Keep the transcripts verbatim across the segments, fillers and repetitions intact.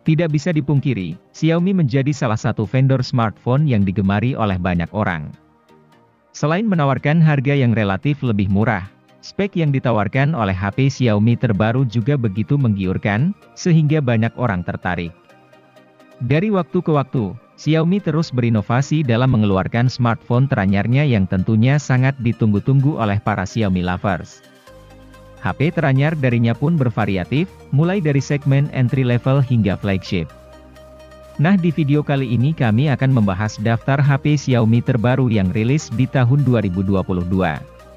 Tidak bisa dipungkiri, Xiaomi menjadi salah satu vendor smartphone yang digemari oleh banyak orang. Selain menawarkan harga yang relatif lebih murah, spek yang ditawarkan oleh H P Xiaomi terbaru juga begitu menggiurkan, sehingga banyak orang tertarik. Dari waktu ke waktu, Xiaomi terus berinovasi dalam mengeluarkan smartphone teranyarnya yang tentunya sangat ditunggu-tunggu oleh para Xiaomi lovers. H P teranyar darinya pun bervariatif, mulai dari segmen entry level hingga flagship. Nah, di video kali ini kami akan membahas daftar H P Xiaomi terbaru yang rilis di tahun dua ribu dua puluh dua.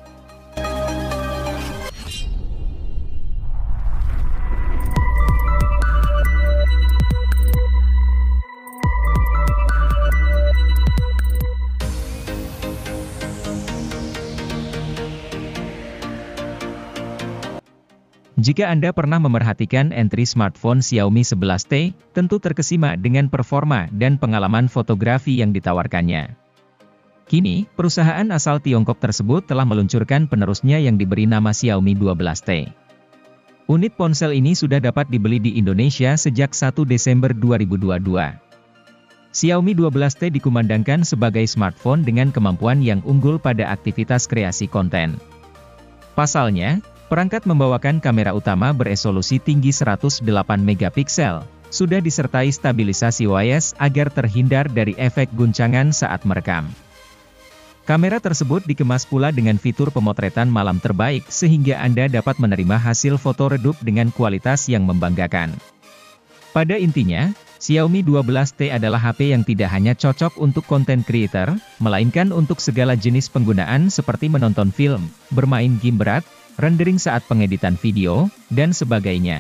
Jika Anda pernah memerhatikan entry smartphone Xiaomi sebelas T, tentu terkesima dengan performa dan pengalaman fotografi yang ditawarkannya. Kini, perusahaan asal Tiongkok tersebut telah meluncurkan penerusnya yang diberi nama Xiaomi dua belas T. Unit ponsel ini sudah dapat dibeli di Indonesia sejak satu Desember dua ribu dua puluh dua. Xiaomi dua belas T dikumandangkan sebagai smartphone dengan kemampuan yang unggul pada aktivitas kreasi konten. Pasalnya, perangkat membawakan kamera utama beresolusi tinggi seratus delapan megapiksel, sudah disertai stabilisasi Y S agar terhindar dari efek guncangan saat merekam. Kamera tersebut dikemas pula dengan fitur pemotretan malam terbaik sehingga Anda dapat menerima hasil foto redup dengan kualitas yang membanggakan. Pada intinya, Xiaomi dua belas T adalah H P yang tidak hanya cocok untuk content creator, melainkan untuk segala jenis penggunaan seperti menonton film, bermain game berat, rendering saat pengeditan video, dan sebagainya.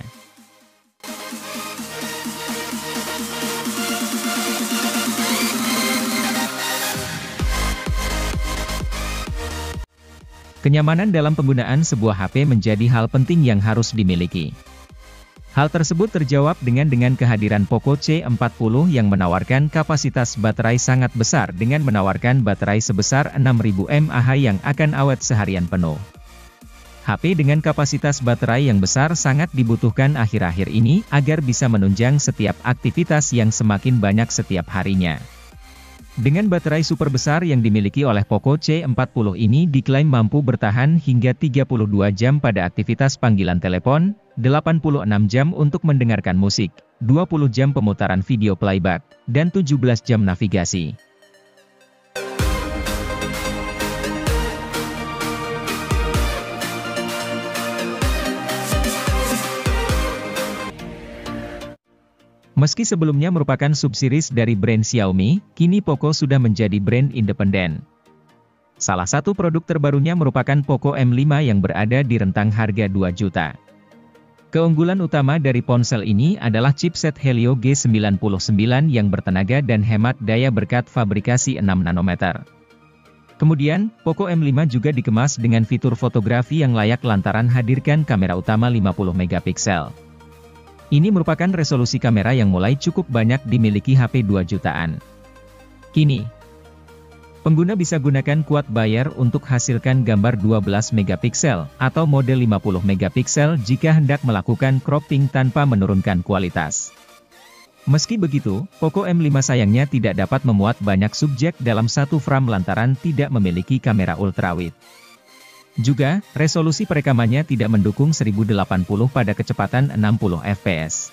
Kenyamanan dalam penggunaan sebuah H P menjadi hal penting yang harus dimiliki. Hal tersebut terjawab dengan dengan kehadiran Poco C empat puluh yang menawarkan kapasitas baterai sangat besar dengan menawarkan baterai sebesar enam ribu mAh yang akan awet seharian penuh. H P dengan kapasitas baterai yang besar sangat dibutuhkan akhir-akhir ini agar bisa menunjang setiap aktivitas yang semakin banyak setiap harinya. Dengan baterai super besar yang dimiliki oleh Poco C empat puluh ini diklaim mampu bertahan hingga tiga puluh dua jam pada aktivitas panggilan telepon, delapan puluh enam jam untuk mendengarkan musik, dua puluh jam pemutaran video playback, dan tujuh belas jam navigasi. Meski sebelumnya merupakan subseries dari brand Xiaomi, kini Poco sudah menjadi brand independen. Salah satu produk terbarunya merupakan Poco M lima yang berada di rentang harga dua juta. Keunggulan utama dari ponsel ini adalah chipset Helio G sembilan puluh sembilan yang bertenaga dan hemat daya berkat fabrikasi enam nanometer. Kemudian, Poco M lima juga dikemas dengan fitur fotografi yang layak lantaran hadirkan kamera utama lima puluh megapiksel. Ini merupakan resolusi kamera yang mulai cukup banyak dimiliki H P dua jutaan. Kini, pengguna bisa gunakan quad bayar untuk hasilkan gambar dua belas megapiksel, atau mode lima puluh megapiksel jika hendak melakukan cropping tanpa menurunkan kualitas. Meski begitu, Poco M lima sayangnya tidak dapat memuat banyak subjek dalam satu frame lantaran tidak memiliki kamera ultrawide. Juga, resolusi perekamannya tidak mendukung seribu delapan puluh pada kecepatan enam puluh F P S.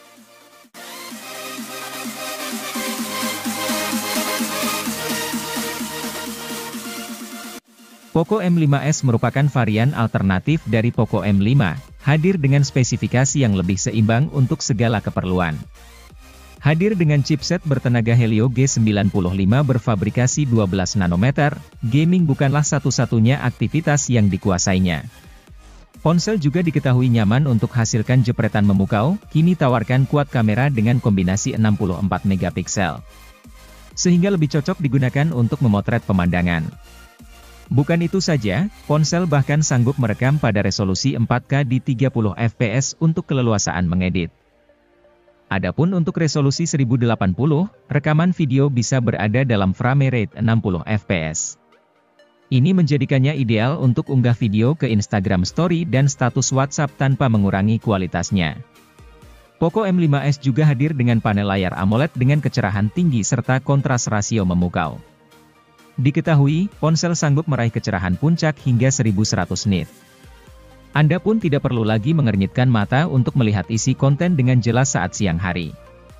Poco M lima S merupakan varian alternatif dari Poco M lima, hadir dengan spesifikasi yang lebih seimbang untuk segala keperluan. Hadir dengan chipset bertenaga Helio G sembilan puluh lima berfabrikasi dua belas nanometer, gaming bukanlah satu-satunya aktivitas yang dikuasainya. Ponsel juga diketahui nyaman untuk hasilkan jepretan memukau, kini tawarkan quad kamera dengan kombinasi enam puluh empat megapiksel. Sehingga lebih cocok digunakan untuk memotret pemandangan. Bukan itu saja, ponsel bahkan sanggup merekam pada resolusi empat K di tiga puluh F P S untuk keleluasaan mengedit. Adapun untuk resolusi seribu delapan puluh, rekaman video bisa berada dalam frame rate enam puluh F P S. Ini menjadikannya ideal untuk unggah video ke Instagram Story dan status WhatsApp tanpa mengurangi kualitasnya. Poco M lima S juga hadir dengan panel layar AMOLED dengan kecerahan tinggi serta kontras rasio memukau. Diketahui, ponsel sanggup meraih kecerahan puncak hingga seribu seratus nit. Anda pun tidak perlu lagi mengernyitkan mata untuk melihat isi konten dengan jelas saat siang hari.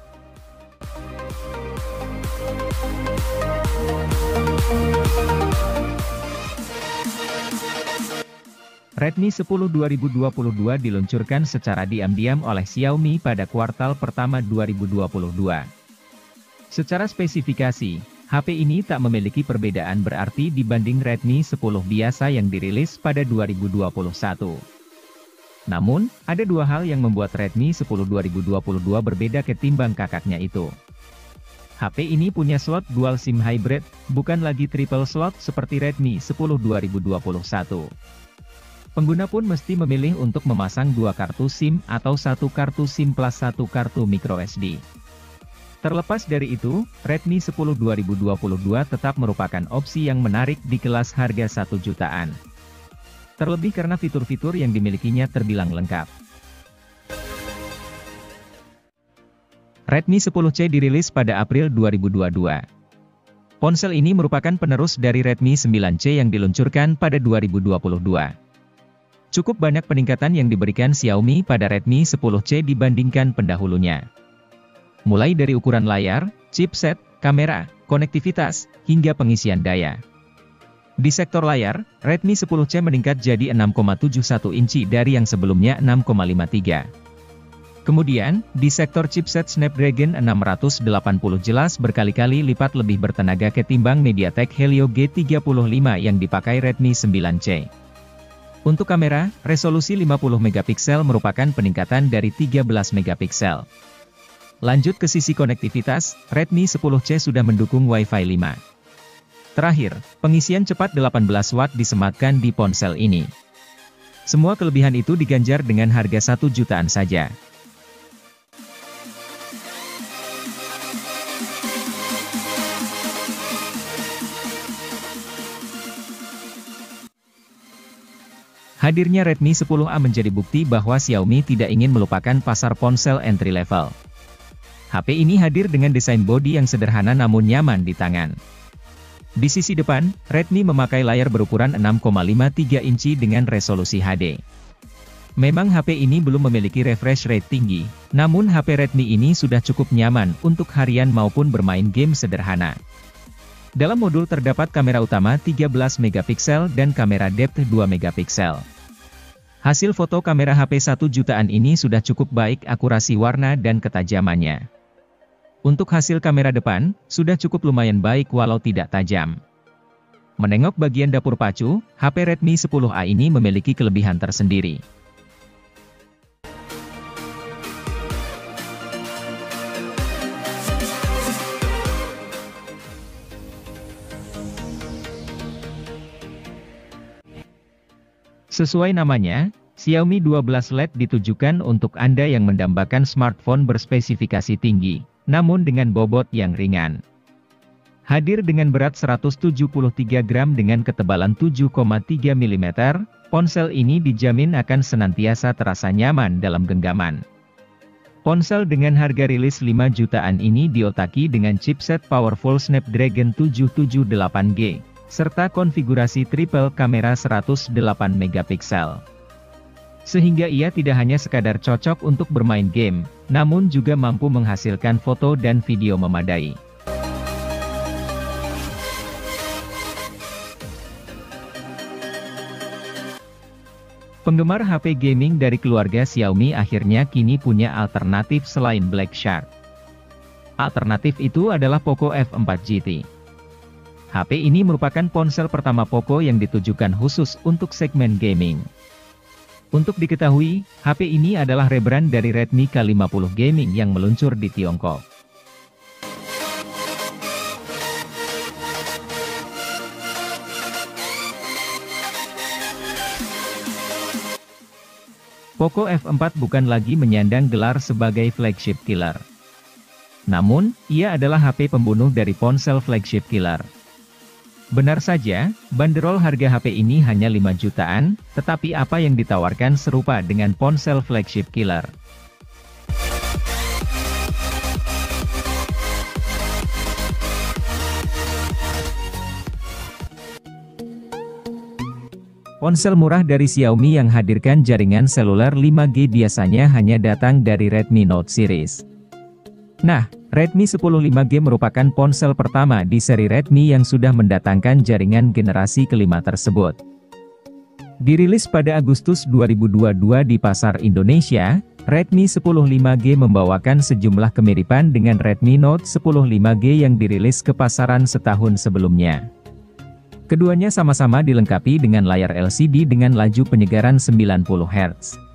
Redmi sepuluh dua ribu dua puluh dua diluncurkan secara diam-diam oleh Xiaomi pada kuartal pertama dua ribu dua puluh dua. Secara spesifikasi, H P ini tak memiliki perbedaan berarti dibanding Redmi sepuluh biasa yang dirilis pada dua ribu dua puluh satu. Namun, ada dua hal yang membuat Redmi sepuluh dua ribu dua puluh dua berbeda ketimbang kakaknya itu. H P ini punya slot dual SIM hybrid, bukan lagi triple slot seperti Redmi sepuluh dua ribu dua puluh satu. Pengguna pun mesti memilih untuk memasang dua kartu SIM atau satu kartu SIM plus satu kartu microSD. Terlepas dari itu, Redmi sepuluh dua ribu dua puluh dua tetap merupakan opsi yang menarik di kelas harga satu jutaan. Terlebih karena fitur-fitur yang dimilikinya terbilang lengkap. Redmi sepuluh C dirilis pada April dua ribu dua puluh dua. Ponsel ini merupakan penerus dari Redmi sembilan C yang diluncurkan pada dua ribu dua puluh dua. Cukup banyak peningkatan yang diberikan Xiaomi pada Redmi sepuluh C dibandingkan pendahulunya. Mulai dari ukuran layar, chipset, kamera, konektivitas, hingga pengisian daya. Di sektor layar, Redmi sepuluh C meningkat jadi enam koma tujuh satu inci dari yang sebelumnya enam koma lima tiga. Kemudian, di sektor chipset Snapdragon enam ratus delapan puluh jelas berkali-kali lipat lebih bertenaga ketimbang MediaTek Helio G tiga puluh lima yang dipakai Redmi sembilan C. Untuk kamera, resolusi lima puluh megapiksel merupakan peningkatan dari tiga belas megapiksel. Lanjut ke sisi konektivitas, Redmi sepuluh C sudah mendukung Wi-Fi lima. Terakhir, pengisian cepat delapan belas watt disematkan di ponsel ini. Semua kelebihan itu diganjar dengan harga satu jutaan saja. Hadirnya Redmi sepuluh A menjadi bukti bahwa Xiaomi tidak ingin melupakan pasar ponsel entry level. H P ini hadir dengan desain bodi yang sederhana namun nyaman di tangan. Di sisi depan, Redmi memakai layar berukuran enam koma lima tiga inci dengan resolusi H D. Memang H P ini belum memiliki refresh rate tinggi, namun H P Redmi ini sudah cukup nyaman untuk harian maupun bermain game sederhana. Dalam modul terdapat kamera utama tiga belas megapiksel dan kamera depth dua megapiksel. Hasil foto kamera H P satu jutaan ini sudah cukup baik akurasi warna dan ketajamannya. Untuk hasil kamera depan, sudah cukup lumayan baik walau tidak tajam. Menengok bagian dapur pacu, H P Redmi sepuluh A ini memiliki kelebihan tersendiri. Sesuai namanya, Xiaomi dua belas L E D ditujukan untuk Anda yang mendambakan smartphone berspesifikasi tinggi, namun dengan bobot yang ringan. Hadir dengan berat seratus tujuh puluh tiga gram dengan ketebalan tujuh koma tiga milimeter, ponsel ini dijamin akan senantiasa terasa nyaman dalam genggaman. Ponsel dengan harga rilis lima jutaan ini diotaki dengan chipset powerful Snapdragon tujuh tujuh delapan G. Serta konfigurasi triple kamera seratus delapan megapiksel. Sehingga ia tidak hanya sekadar cocok untuk bermain game, namun juga mampu menghasilkan foto dan video memadai. Penggemar H P gaming dari keluarga Xiaomi akhirnya kini punya alternatif selain Black Shark. Alternatif itu adalah Poco F empat G T. H P ini merupakan ponsel pertama Poco yang ditujukan khusus untuk segmen gaming. Untuk diketahui, H P ini adalah rebrand dari Redmi K lima puluh Gaming yang meluncur di Tiongkok. Poco F empat bukan lagi menyandang gelar sebagai flagship killer. Namun, ia adalah H P pembunuh dari ponsel flagship killer. Benar saja, banderol harga H P ini hanya lima jutaan, tetapi apa yang ditawarkan serupa dengan ponsel flagship killer. Ponsel murah dari Xiaomi yang hadirkan jaringan seluler lima G biasanya hanya datang dari Redmi Note series. Nah, Redmi sepuluh lima G merupakan ponsel pertama di seri Redmi yang sudah mendatangkan jaringan generasi kelima tersebut. Dirilis pada Agustus dua ribu dua puluh dua di pasar Indonesia, Redmi sepuluh lima G membawakan sejumlah kemiripan dengan Redmi Note sepuluh lima G yang dirilis ke pasaran setahun sebelumnya. Keduanya sama-sama dilengkapi dengan layar L C D dengan laju penyegaran sembilan puluh hertz.